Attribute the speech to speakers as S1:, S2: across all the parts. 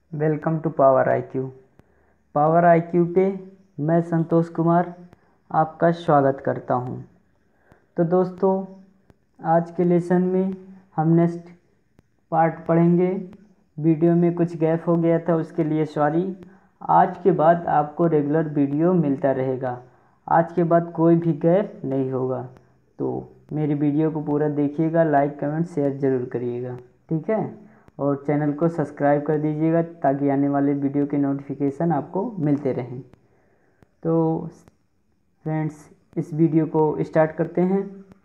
S1: Welcome to power IQ. Power IQ पे मैं संतोष कुमार आपका स्वागत करता हूं। तो दोस्तों, आज के लेसन में हम नेक्स्ट पार्ट पढ़ेंगे। वीडियो में कुछ गैप हो गया था, उसके लिए सॉरी। आज के बाद आपको रेगुलर वीडियो मिलता रहेगा। आज के बाद कोई भी गैप नहीं होगा। तो मेरी वीडियो को पूरा देखिएगा, लाइक कमेंट शेयर ज़रूर करिएगा, ठीक है। और चैनल को सब्सक्राइब कर दीजिएगा ताकि आने वाले वीडियो के नोटिफिकेशन आपको मिलते रहें। तो फ्रेंड्स, इस वीडियो को स्टार्ट करते हैं।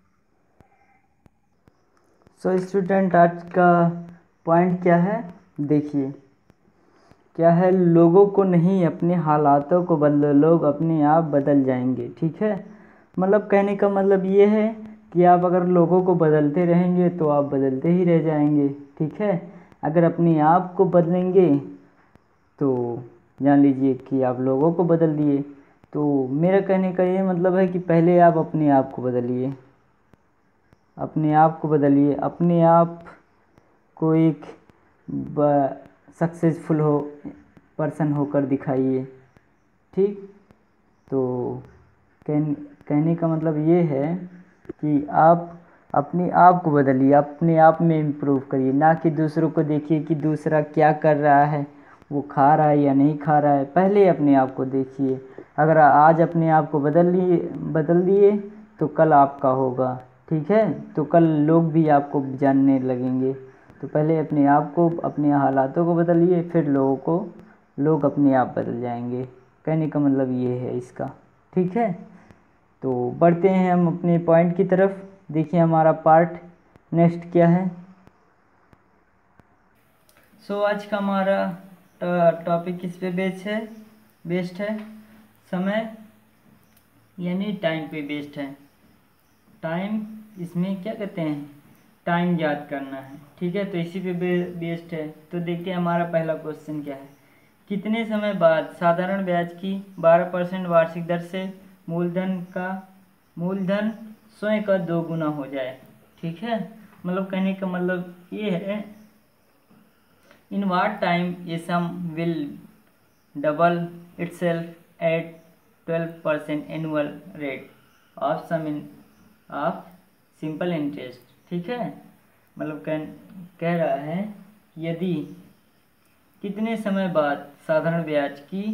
S1: सो स्टूडेंट, आज का पॉइंट क्या है देखिए। क्या है, लोगों को नहीं अपने हालातों को बदलो, लोग अपने आप बदल जाएंगे, ठीक है। मतलब कहने का मतलब ये है कि आप अगर लोगों को बदलते रहेंगे तो आप बदलते ही रह जाएंगे, ठीक है। अगर अपने आप को बदलेंगे तो जान लीजिए कि आप लोगों को बदल दिए। तो मेरा कहने का ये मतलब है कि पहले आप अपने आप को बदलिए, अपने आप को बदलिए, अपने आप को एक सक्सेसफुल पर्सन होकर दिखाइए, ठीक। तो कहने का मतलब ये है कि आप अपने आप को बदलिए, अपने आप में इम्प्रूव करिए, ना कि दूसरों को देखिए कि दूसरा क्या कर रहा है, वो खा रहा है या नहीं खा रहा है। पहले अपने आप को देखिए। अगर आज अपने आप को बदल दिए तो कल आपका होगा, ठीक है। तो कल लोग भी आपको जानने लगेंगे। तो पहले अपने आप को, अपने हालातों को बदलिए, फिर लोग अपने आप बदल जाएंगे। कहने का मतलब ये है इसका, ठीक है। तो बढ़ते हैं हम अपने पॉइंट की तरफ। देखिए हमारा पार्ट नेक्स्ट क्या है। आज का हमारा टॉपिक किस पे बेस्ड है, समय यानी टाइम पे बेस्ड है। टाइम, इसमें क्या कहते हैं, टाइम याद करना है, ठीक है। तो इसी पे बेस्ड है। तो देखिए हमारा पहला क्वेश्चन क्या है। कितने समय बाद साधारण ब्याज की 12% वार्षिक दर से मूलधन स्वयं का 2 गुना हो जाए, ठीक है। मतलब कहने का मतलब ये है, इन what time a sum will double itself at 12% annual rate of simple interest, ठीक है। मतलब कह रहा है यदि कितने समय बाद साधारण ब्याज की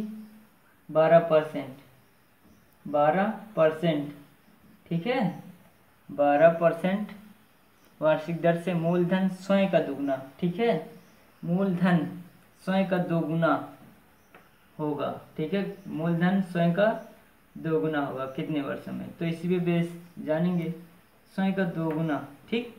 S1: 12%, ठीक है, 12% वार्षिक दर से मूलधन स्वयं का दुगुना, ठीक है, मूलधन स्वयं का 2 गुना होगा, ठीक है। मूलधन स्वयं का 2 गुना होगा कितने वर्षों में, तो इसी पे बेस जानेंगे। स्वयं का 2 गुना, ठीक।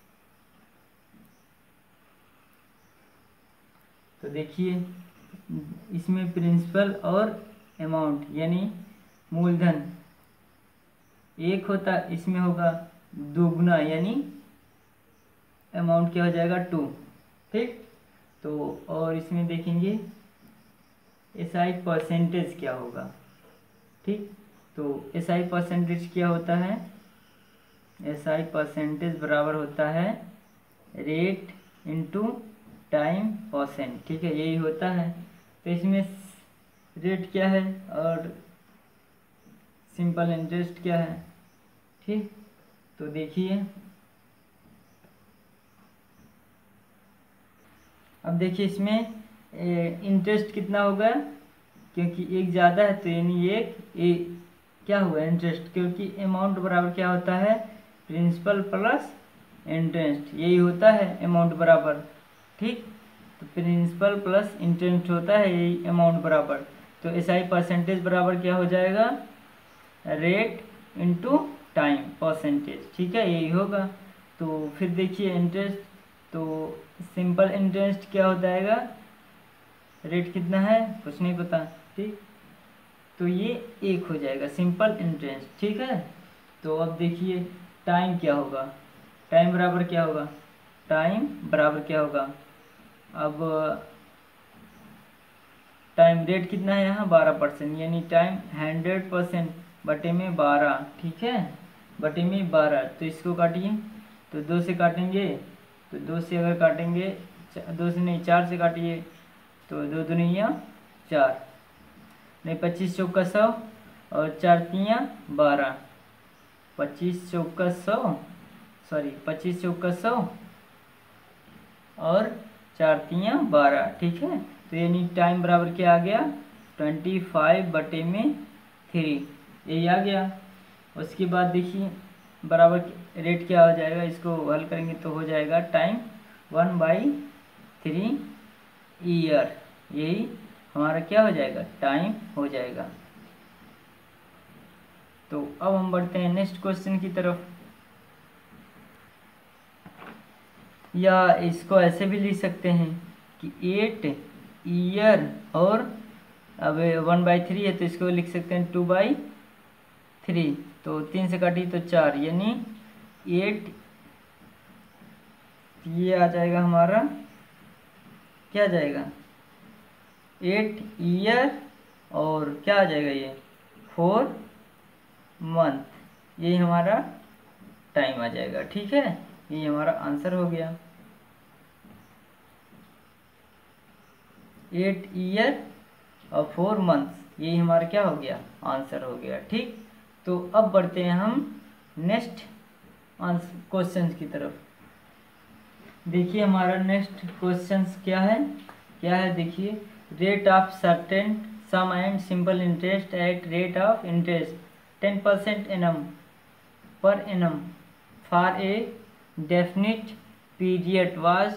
S1: तो देखिए इसमें प्रिंसिपल और अमाउंट यानी मूलधन एक होता, इसमें होगा 2 गुना यानी अमाउंट क्या हो जाएगा 2, ठीक। तो और इसमें देखेंगे एसआई परसेंटेज क्या होगा, ठीक। तो एसआई परसेंटेज क्या होता है, एसआई परसेंटेज बराबर होता है रेट इनटू टाइम परसेंट, ठीक है, यही होता है। तो इसमें रेट क्या है और सिंपल इंटरेस्ट क्या है, ठीक। तो देखिए अब देखिए इसमें इंटरेस्ट कितना होगा, क्योंकि एक ज़्यादा है तो यानी एक क्या हुआ इंटरेस्ट, क्योंकि अमाउंट बराबर क्या होता है, प्रिंसिपल प्लस इंटरेस्ट, यही होता है अमाउंट बराबर, ठीक। तो प्रिंसिपल प्लस इंटरेस्ट होता है यही अमाउंट बराबर। तो एसआई परसेंटेज बराबर क्या हो जाएगा, रेट इनटू टाइम परसेंटेज, ठीक है, यही होगा। तो फिर देखिए इंटरेस्ट, तो सिंपल इंटरेस्ट क्या हो जाएगा, रेट कितना है कुछ नहीं पता, ठीक। तो ये 1 हो जाएगा सिंपल इंटरेस्ट, ठीक है। तो अब देखिए टाइम क्या होगा, टाइम बराबर क्या होगा, टाइम बराबर क्या होगा, अब टाइम रेट कितना है यहाँ 12%, यानी टाइम 100% बटे में 12, ठीक है, बटे में 12। तो इसको काटिए, तो 2 से काटेंगे, तो 2 से अगर काटेंगे, 2 से नहीं 4 से काटिए, तो 2 दूनिया 4, नहीं 25 चौका 100 और 4 तियाँ 12, 25 चौका 100, सॉरी 25 चौका 100 और 4 तियाँ 12, ठीक है। तो यानी टाइम बराबर क्या आ गया 25/3, यही आ गया। उसके बाद देखिए बराबर रेट क्या हो जाएगा, इसको हल करेंगे तो हो जाएगा टाइम 1/3 ईयर, यही हमारा क्या हो जाएगा टाइम हो जाएगा। तो अब हम बढ़ते हैं नेक्स्ट क्वेश्चन की तरफ, या इसको ऐसे भी लिख सकते हैं कि 8 ईयर, और अब 1/3 है तो इसको लिख सकते हैं 2/3, तो 3 से काटी तो 4, यानी 8, ये आ जाएगा हमारा क्या आ जाएगा 8 ईयर, और क्या आ जाएगा ये 4 मंथ, यही हमारा टाइम आ जाएगा, ठीक है। ये हमारा आंसर हो गया 8 ईयर और 4 मंथ्स, यही हमारा क्या हो गया आंसर हो गया, ठीक। तो अब बढ़ते हैं हम नेक्स्ट आंसर क्वेश्चन की तरफ। देखिए हमारा नेक्स्ट क्वेश्चन क्या है देखिए, rate of certain sum and simple interest at rate of interest 10% annum per annum for a definite period was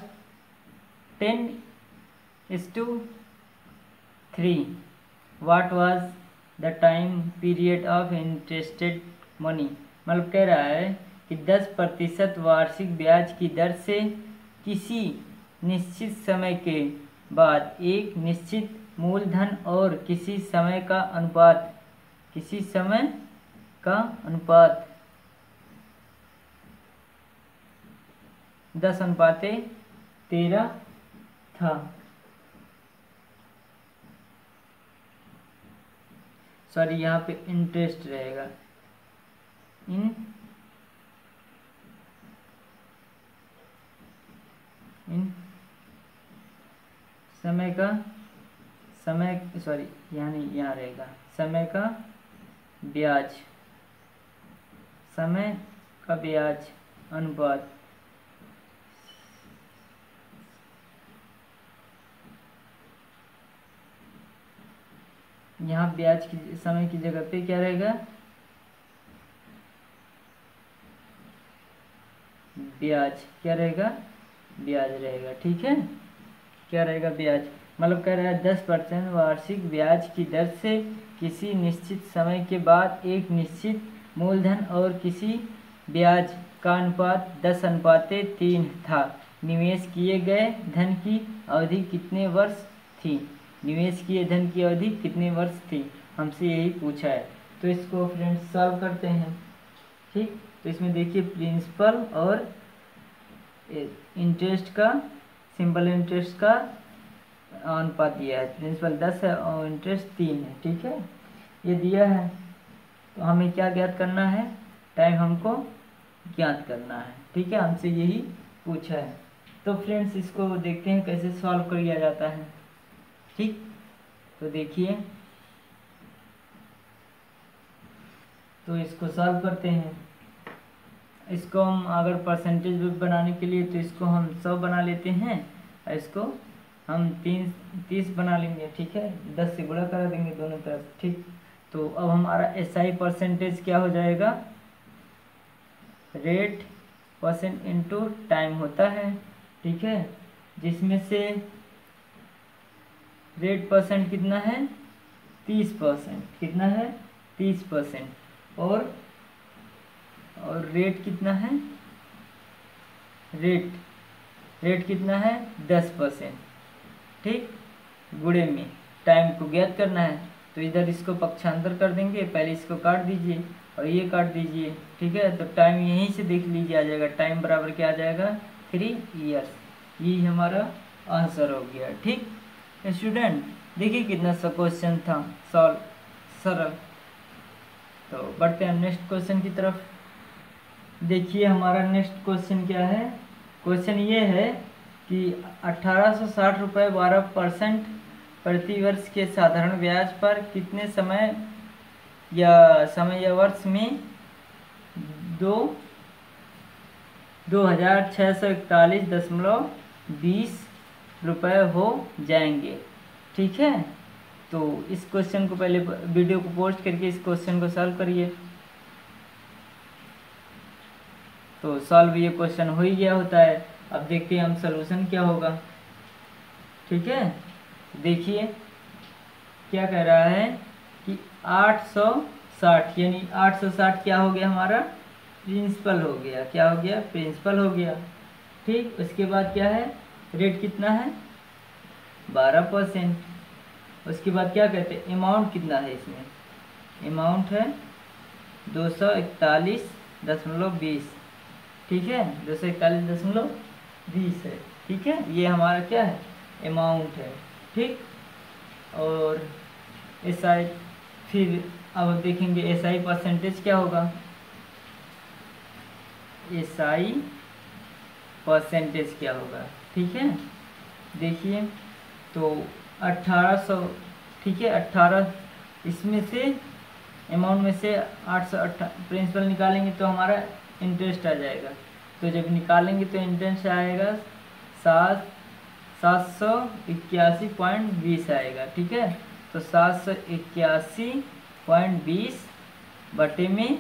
S1: 10:3, what was the time period of interested money. मतलब कह रहा है कि 10% वार्षिक ब्याज की दर से किसी निश्चित समय के बाद एक निश्चित मूलधन और किसी समय का अनुपात 10:13 था। सॉरी यहाँ पे इंटरेस्ट रहेगा, इन समय का सॉरी यहाँ नहीं, यहाँ रहेगा समय का ब्याज अनुपात यहाँ ब्याज की समय की जगह पे क्या रहेगा ब्याज रहेगा, ठीक है। क्या रहेगा ब्याज, मतलब कह रहा है 10% वार्षिक ब्याज की दर से किसी निश्चित समय के बाद एक निश्चित मूलधन और किसी ब्याज का अनुपात 10:3 था। निवेश किए गए धन की अवधि कितने वर्ष थी, हमसे यही पूछा है। तो इसको फ्रेंड्स सॉल्व करते हैं, ठीक। तो इसमें देखिए प्रिंसिपल और इंटरेस्ट का, सिंपल इंटरेस्ट का अनुपात दिया है, प्रिंसिपल 10 है और इंटरेस्ट 3 है, ठीक है। ये दिया है तो हमें क्या ज्ञात करना है, टाइम हमको ज्ञात करना है, ठीक है, हमसे यही पूछा है। तो फ्रेंड्स इसको देखते हैं कैसे सॉल्व किया जाता है, ठीक। तो देखिए, तो इसको सॉल्व करते हैं। इसको हम अगर परसेंटेज बनाने के लिए तो इसको हम 100 बना लेते हैं, और इसको हम 30 बना लेंगे, ठीक है। 10 से गुणा करा देंगे दोनों तरफ, ठीक। तो अब हमारा SI परसेंटेज क्या हो जाएगा, रेट परसेंट इंटू टाइम होता है, ठीक है। जिसमें से रेट परसेंट कितना है 30%, कितना है 30%, और रेट कितना है, रेट कितना है 10%, ठीक। गुणे में टाइम को ज्ञात करना है, तो इधर इसको पक्षांतर कर देंगे, पहले इसको काट दीजिए और ये काट दीजिए, ठीक है। तो टाइम यहीं से देख लीजिए आ जाएगा, टाइम बराबर क्या आ जाएगा 3 ईयर्स, ये हमारा आंसर हो गया, ठीक। स्टूडेंट देखिए कितना सा क्वेश्चन था सरल। तो बढ़ते हैं नेक्स्ट क्वेश्चन की तरफ। देखिए हमारा नेक्स्ट क्वेश्चन क्या है, क्वेश्चन ये है कि 1860 रुपये 12% प्रति वर्ष के साधारण ब्याज पर कितने समय या वर्ष में 2,641.20 हो जाएंगे। ठीक है, तो इस क्वेश्चन को पहले वीडियो को पोस्ट करके इस क्वेश्चन को सॉल्व करिए। तो सॉल्व ये क्वेश्चन हो ही गया होता है। अब देखते हैं हम सॉल्यूशन क्या होगा। ठीक है, देखिए क्या कह रहा है कि 860 यानी 860 क्या हो गया हमारा प्रिंसिपल हो गया। क्या हो गया? प्रिंसिपल हो गया। ठीक, उसके बाद क्या है? रेट कितना है? 12%। उसके बाद क्या कहते हैं? अमाउंट कितना है इसमें? अमाउंट है 241.20। ठीक है, 241.20 है। ठीक है, ये हमारा क्या है? अमाउंट है। ठीक, और SI फिर अब देखेंगे SI परसेंटेज क्या होगा। SI परसेंटेज क्या होगा? ठीक है, देखिए तो 1800। ठीक है, 18 इसमें से अमाउंट में से 808 प्रिंसिपल निकालेंगे तो हमारा इंटरेस्ट आ जाएगा। तो जब निकालेंगे तो इंटरेस्ट आएगा 781.20 आएगा। ठीक है, तो 781.20 बटे में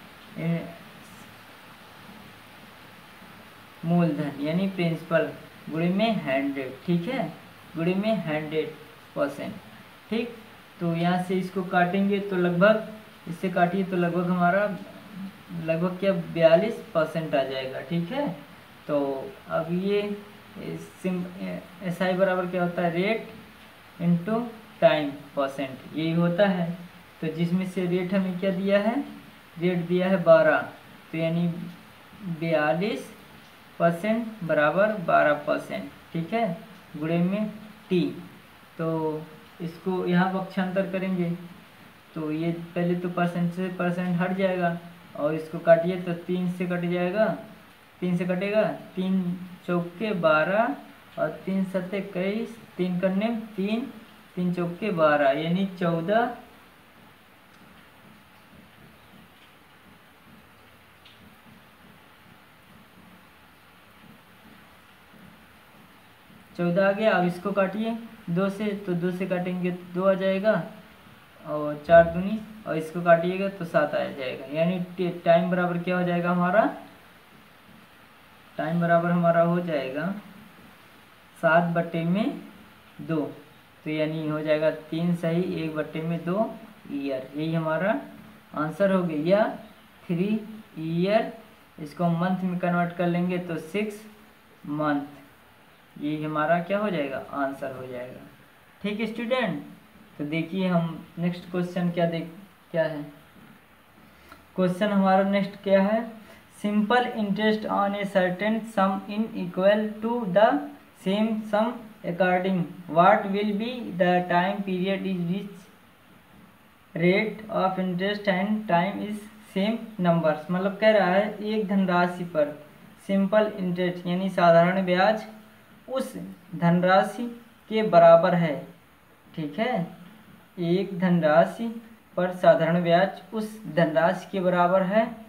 S1: मूलधन यानी प्रिंसिपल गुणे में 100। ठीक है, गुणे में 100%। ठीक, तो यहाँ से इसको काटेंगे तो लगभग, इससे काटिए तो लगभग हमारा लगभग क्या 42% आ जाएगा। ठीक है, तो अब ये SI बराबर क्या होता है? रेट इनटू टाइम परसेंट, यही होता है। तो जिसमें से रेट हमें क्या दिया है? रेट दिया है 12, तो यानी 42% बराबर 12%। ठीक है, गुणे में T। तो इसको यहाँ पक्षांतर करेंगे तो ये पहले तो परसेंट से परसेंट हट जाएगा और इसको काटिए तो 3 से कट जाएगा। 3 से कटेगा, 3 चौके 12 और 3 सत्ते 21, 3 करने 3, 3 चौके 12 यानी 14 14 आ गया। अब इसको काटिए 2 से, तो 2 से काटेंगे तो 2 आ जाएगा और 4 दूनी, और इसको काटिएगा तो 7 आ जाएगा। यानी टाइम बराबर क्या हो जाएगा हमारा? टाइम बराबर हमारा हो जाएगा 7 बटे में 2, तो यानी हो जाएगा 3 सही 1 बटे में 2 ईयर। यही हमारा आंसर हो गया, या 3 ईयर। इसको मंथ में कन्वर्ट कर लेंगे तो 6 मंथ। यही हमारा क्या हो जाएगा? आंसर हो जाएगा। ठीक है स्टूडेंट, तो देखिए हम नेक्स्ट क्वेश्चन क्या है। क्वेश्चन हमारा नेक्स्ट क्या है? Simple interest on a certain sum in equal to the same sum according what will be the time period is which rate of interest and time is same numbers. मतलब कह रहा है एक धनराशि पर सिंपल इंटरेस्ट यानी साधारण ब्याज उस धनराशि के बराबर है। ठीक है, एक धनराशि पर साधारण ब्याज उस धनराशि के बराबर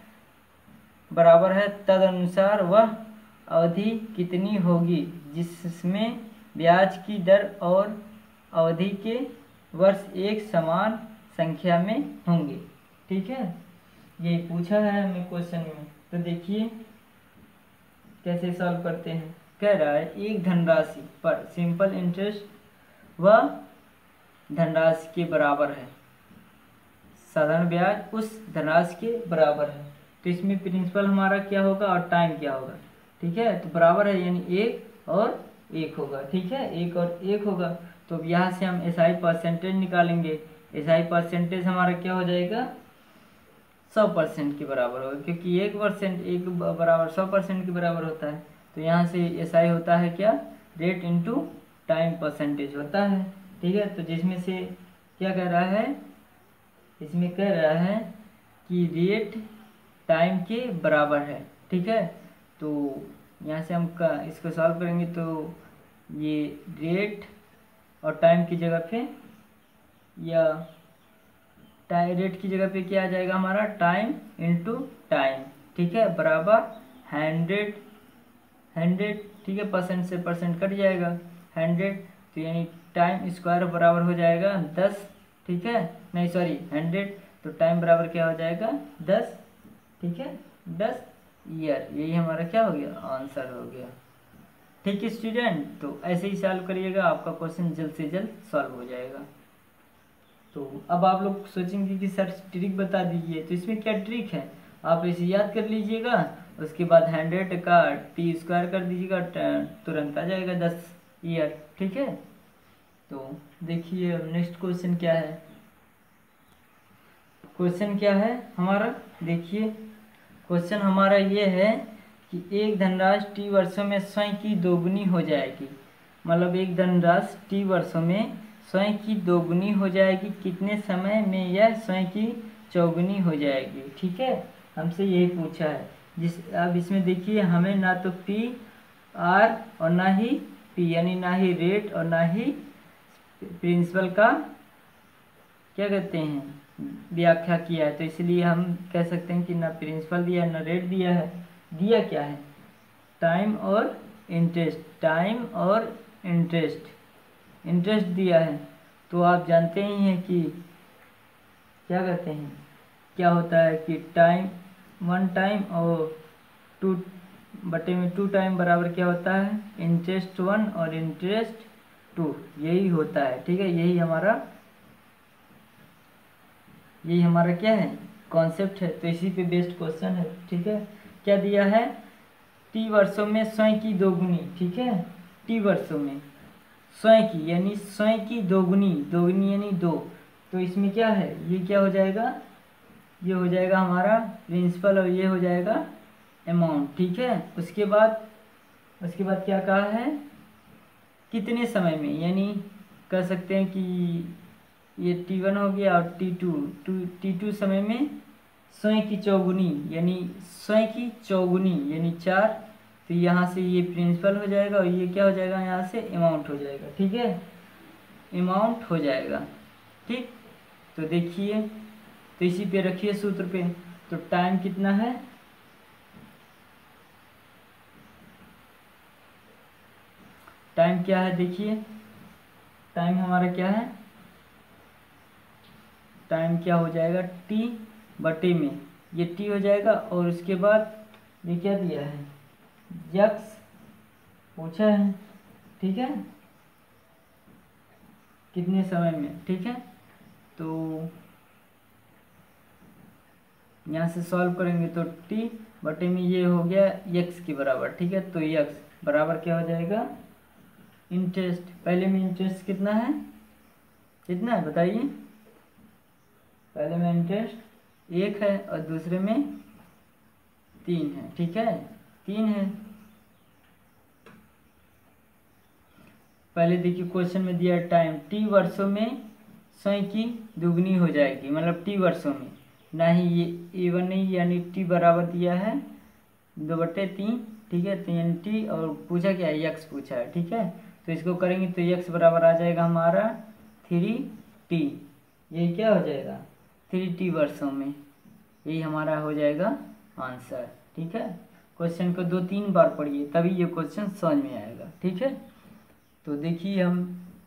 S1: है तदनुसार वह अवधि कितनी होगी जिसमें ब्याज की दर और अवधि के वर्ष एक समान संख्या में होंगे। ठीक है, ये पूछा है हमें क्वेश्चन में। तो देखिए कैसे सॉल्व करते हैं। कह रहा है एक धनराशि पर सिंपल इंटरेस्ट वह धनराशि के बराबर है, साधारण ब्याज उस धनराशि के बराबर है। तो इसमें प्रिंसिपल हमारा क्या होगा और टाइम क्या होगा? ठीक है, तो बराबर है यानी 1 और 1 होगा। ठीक है, 1 और 1 होगा। तो यहाँ से हम SI परसेंटेज निकालेंगे। SI परसेंटेज हमारा क्या हो जाएगा? 100% के बराबर होगा, क्योंकि 1% 1 बराबर 100% के बराबर होता है। तो यहाँ से SI होता है क्या? रेट इनटू टाइम परसेंटेज होता है। ठीक है, तो जिसमें से क्या कह रहा है? इसमें कह रहा है कि रेट टाइम के बराबर है। ठीक है, तो यहाँ से हम इसको सॉल्व करेंगे तो ये रेट और टाइम की जगह पे या रेट की जगह पे क्या आ जाएगा हमारा टाइम इंटू टाइम, ठीक है, बराबर 100, ठीक है, परसेंट से परसेंट कट जाएगा 100, तो यानी टाइम स्क्वायर बराबर हो जाएगा 10, ठीक है, नहीं सॉरी 100, तो टाइम बराबर क्या हो जाएगा 10, ठीक है, 10 ईयर। यही हमारा क्या हो गया, आंसर हो गया। ठीक है स्टूडेंट, तो ऐसे ही सॉल्व करिएगा, आपका क्वेश्चन जल्द से जल्द सॉल्व हो जाएगा। तो अब आप लोग सोचेंगे कि सर ट्रिक बता दीजिए, तो इसमें क्या ट्रिक है, आप इसे याद कर लीजिएगा, उसके बाद 100 का टी स्क्वायर कर दीजिएगा, तुरंत आ जाएगा 10 ईयर, ठीक है। तो देखिए नेक्स्ट क्वेश्चन क्या है, क्वेश्चन क्या है हमारा, देखिए क्वेश्चन हमारा ये है कि एक धनराशि टी वर्षों में स्वयं की दोगुनी हो जाएगी, मतलब एक धनराशि टी वर्षों में स्वयं की दोगुनी हो जाएगी, कितने समय में यह स्वयं की चौगुनी हो जाएगी, ठीक है, हमसे यही पूछा है। अब इसमें देखिए हमें ना तो पी आर और ना ही पी, यानी ना ही रेट और ना ही प्रिंसिपल का क्या कहते हैं व्याख्या किया है, तो इसलिए हम कह सकते हैं कि ना प्रिंसिपल दिया है ना रेट दिया है, दिया क्या है टाइम और इंटरेस्ट, टाइम और इंटरेस्ट दिया है। तो आप जानते ही हैं कि क्या कहते हैं, क्या होता है कि टाइम 1 टाइम और 2/2 टाइम बराबर क्या होता है इंटरेस्ट 1 और इंटरेस्ट 2, यही होता है, ठीक है, यही हमारा क्या है कॉन्सेप्ट है, तो इसी पे बेस्ड क्वेश्चन है, ठीक है। क्या दिया है टी वर्षों में स्वयं की दोगुनी, ठीक है, टी वर्षों में स्वयं की यानी स्वयं की दोगुनी, दोगुनी यानी 2, तो इसमें क्या है ये क्या हो जाएगा, ये हो जाएगा हमारा प्रिंसिपल और ये हो जाएगा अमाउंट, ठीक है। उसके बाद क्या कहा है कितने समय में, यानी कह सकते हैं कि ये T1 हो गया और T2 समय में स्वयं की चौगुनी यानी 4, तो यहाँ से ये प्रिंसिपल हो जाएगा और ये क्या हो जाएगा यहाँ से अमाउंट हो जाएगा, ठीक है, अमाउंट हो जाएगा, ठीक। तो देखिए, तो इसी पे रखिए सूत्र पे, तो टाइम कितना है, टाइम क्या है देखिए, टाइम हमारा क्या है, टाइम क्या हो जाएगा टी बटे में ये टी हो जाएगा, और उसके बाद ये क्या दिया है यक्स पूछा है, ठीक है, कितने समय में, ठीक है। तो यहाँ से सॉल्व करेंगे तो टी बटे में ये हो गया यक्स के बराबर, ठीक है, तो यक्स बराबर क्या हो जाएगा इंटरेस्ट, पहले में इंटरेस्ट कितना है बताइए, पहले में इंटरेस्ट 1 है और दूसरे में 3 है, ठीक है, 3 है। पहले देखिए क्वेश्चन में दिया टाइम टी वर्षों में स्वयं की दुगनी हो जाएगी, मतलब टी वर्षों में, ना ही ये A1 नहीं, यानी टी बराबर दिया है 2/3, ठीक है, तो यानी टी और पूछा क्या है यक्स पूछा है, ठीक है, तो इसको करेंगे तो यक्स बराबर आ जाएगा हमारा 3t, ये क्या हो जाएगा 3t वर्षों में, यही हमारा हो जाएगा आंसर, ठीक है। क्वेश्चन को 2-3 बार पढ़िए तभी ये क्वेश्चन समझ में आएगा, ठीक है। तो देखिए हम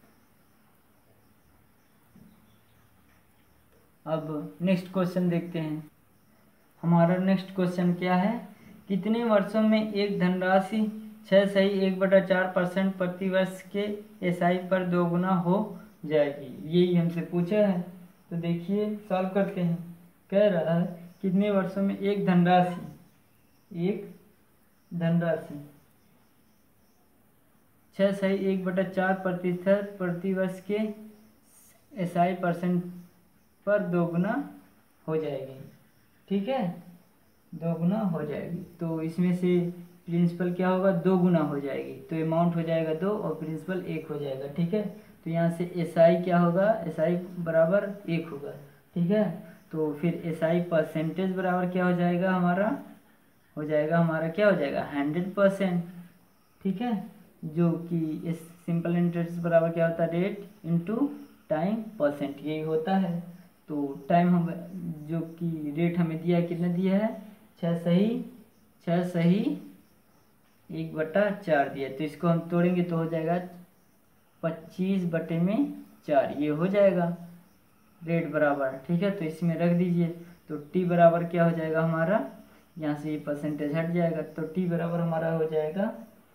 S1: अब नेक्स्ट क्वेश्चन देखते हैं, हमारा नेक्स्ट क्वेश्चन क्या है, कितने वर्षों में एक धनराशि 6.1/4% प्रति वर्ष के एसआई पर दोगुना हो जाएगी, यही हमसे पूछा है। तो देखिए सॉल्व करते हैं, कह रहा है कितने वर्षों में एक धनराशि 6.1/4% प्रति वर्ष के एसआई परसेंट पर दोगुना हो जाएगी, ठीक है, दोगुना हो जाएगी, तो इसमें से प्रिंसिपल क्या होगा 2 गुना हो जाएगी, तो अमाउंट हो जाएगा 2 और प्रिंसिपल 1 हो जाएगा, ठीक है। तो यहाँ से एसआई क्या होगा, एसआई बराबर 1 होगा, ठीक है। तो फिर एसआई परसेंटेज बराबर क्या हो जाएगा हमारा, क्या हो जाएगा 100%, ठीक है, जो कि इस सिंपल इंटरेस्ट बराबर क्या होता है, रेट इंटू टाइम परसेंट, यही होता है। तो टाइम हम जो कि रेट हमें दिया है, कितना दिया है, 6 सही 1/4 दिया है। तो इसको हम तोड़ेंगे तो हो जाएगा 25/4, ये हो जाएगा रेट बराबर, ठीक है। तो इसमें रख दीजिए। तो टी बराबर क्या हो जाएगा हमारा, यहाँ से ये परसेंटेज हट जाएगा, तो टी बराबर हमारा हो जाएगा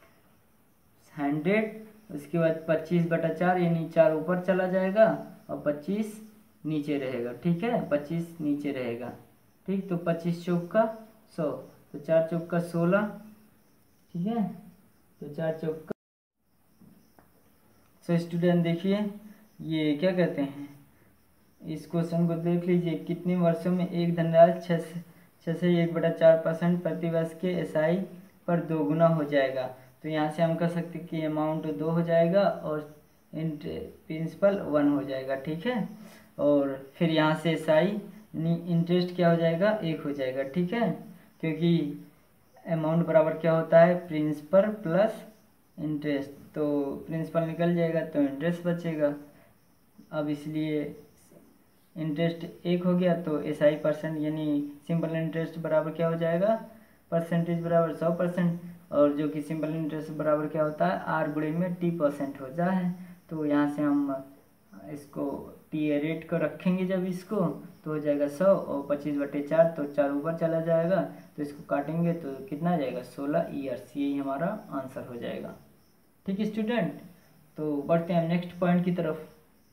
S1: 100। उसके बाद 25/4 यानी 4 ऊपर चला जाएगा और 25 नीचे रहेगा, ठीक है, 25 नीचे रहेगा, ठीक। तो 25 चौका 100, तो 4 चौका 16, ठीक है। तो 4 चौका। सो स्टूडेंट देखिए, ये क्या कहते हैं, इस क्वेश्चन को देख लीजिए, कितने वर्षों में एक धनराशि 6 से 1/4% प्रति वर्ष के एसआई पर 2 गुना हो जाएगा। तो यहाँ से हम कह सकते हैं कि अमाउंट 2 हो जाएगा और प्रिंसिपल 1 हो जाएगा, ठीक है। और फिर यहाँ से एसआई इंटरेस्ट क्या हो जाएगा, 1 हो जाएगा, ठीक है। क्योंकि अमाउंट बराबर क्या होता है, प्रिंसिपल प्लस इंटरेस्ट, तो प्रिंसिपल निकल जाएगा तो इंटरेस्ट बचेगा। अब इसलिए इंटरेस्ट 1 हो गया, तो एसआई परसेंट यानी सिंपल इंटरेस्ट बराबर क्या हो जाएगा, परसेंटेज बराबर 100%, और जो कि सिंपल इंटरेस्ट बराबर क्या होता है, आर गुणे में टी% होता है। तो यहाँ से हम इसको टी रेट को रखेंगे जब इसको, तो हो जाएगा 100 और 25/4, तो 4 ऊपर चला जाएगा, तो इसको काटेंगे तो कितना आ जाएगा, 16 ईयर्स, यही हमारा आंसर हो जाएगा, ठीक है स्टूडेंट। तो बढ़ते हैं नेक्स्ट पॉइंट की तरफ।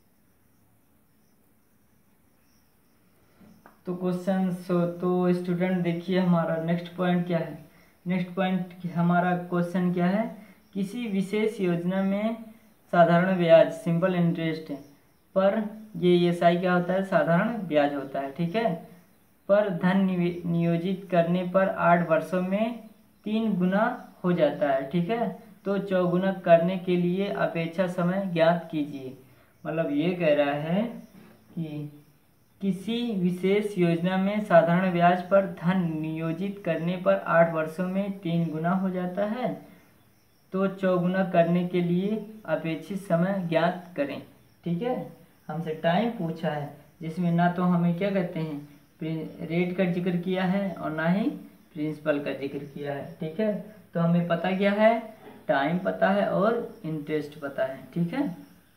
S1: तो तो स्टूडेंट देखिए हमारा नेक्स्ट पॉइंट क्या है। नेक्स्ट पॉइंट हमारा क्वेश्चन क्या है, किसी विशेष योजना में साधारण ब्याज सिंपल इंटरेस्ट पर, ये एसआई क्या होता है, साधारण ब्याज होता है, ठीक है, पर धन नियोजित करने पर 8 वर्षों में 3 गुना हो जाता है, ठीक है। तो चौगुना करने के लिए अपेक्षा समय ज्ञात कीजिए। मतलब ये कह रहा है कि किसी विशेष योजना में साधारण ब्याज पर धन नियोजित करने पर 8 वर्षों में 3 गुना हो जाता है, तो चौगुना करने के लिए अपेक्षित समय ज्ञात करें, ठीक है। हमसे टाइम पूछा है, जिसमें ना तो हमें क्या कहते हैं, रेट का जिक्र किया है और ना ही प्रिंसिपल का जिक्र किया है, ठीक है। तो हमें पता क्या है, टाइम पता है और इंटरेस्ट पता है, ठीक है।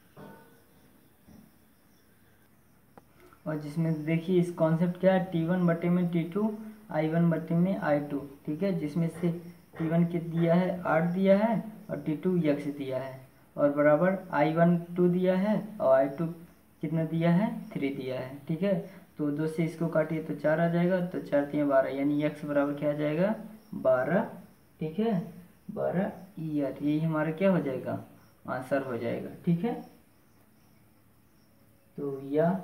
S1: और जिसमें देखिए इस कॉन्सेप्ट क्या है, T1/T2 I1/में I2, ठीक है, जिसमें से T1 के दिया है 8 दिया है और T2 x दिया है, और बराबर I1 2 दिया है और I2 कितना दिया है, 3 दिया है, ठीक है। तो 2 से इसको काटिए तो 4 आ जाएगा, तो 4 3 12, यानी x बराबर क्या आ जाएगा, 12, ठीक है, 12 ईयर, यही हमारा क्या हो जाएगा, आंसर हो जाएगा, ठीक है। तो यह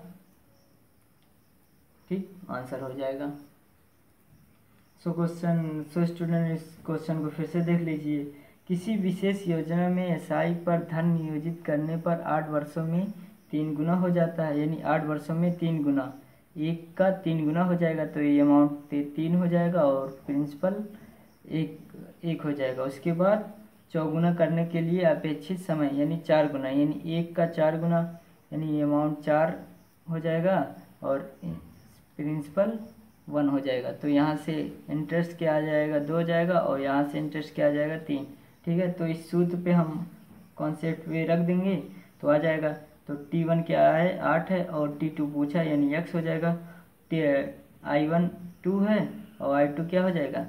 S1: ठीक आंसर हो जाएगा। सो स्टूडेंट इस क्वेश्चन को फिर से देख लीजिए, किसी विशेष योजना में एसआई पर धन नियोजित करने पर 8 वर्षों में 3 गुना हो जाता है, यानी 8 वर्षों में 3 गुना, 1 का 3 गुना हो जाएगा, तो ये अमाउंट 3 हो जाएगा और प्रिंसिपल 1 हो जाएगा। उसके बाद चौगुना करने के लिए अपेक्षित समय यानी 4 गुना, यानी 1 का 4 गुना, यानी ये अमाउंट 4 हो जाएगा और प्रिंसिपल 1 हो जाएगा। तो यहाँ से इंटरेस्ट क्या आ जाएगा, 2 हो जाएगा, और यहाँ से इंटरेस्ट क्या आ जाएगा, 3, ठीक है। तो इस सूत्र पे हम कॉन्सेप्ट पे रख देंगे तो आ जाएगा। तो T1 क्या है, 8 है, और T2 पूछा यानी x हो जाएगा। I1 2 है और I2 क्या हो जाएगा,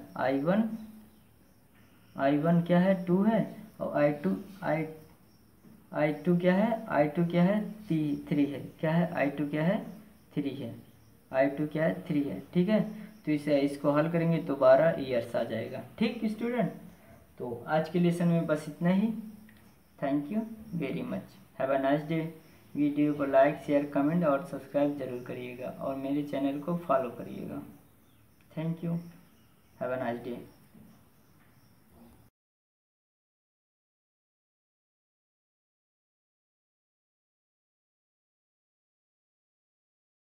S1: I1 क्या है, 2 है, और I2 क्या है, I2 क्या है, 3 है, क्या है, I2 क्या है, 3 है, I2 क्या है, 3 है, ठीक है। तो इसे इसको हल करेंगे तो 12 ईयर्स आ जाएगा, ठीक स्टूडेंट। तो आज के लेसन में बस इतना ही। Thank you very much, have a nice day. Video को लाइक शेयर कमेंट और सब्सक्राइब जरूर करिएगा और मेरे चैनल को फॉलो करिएगा। Thank you, have a nice day.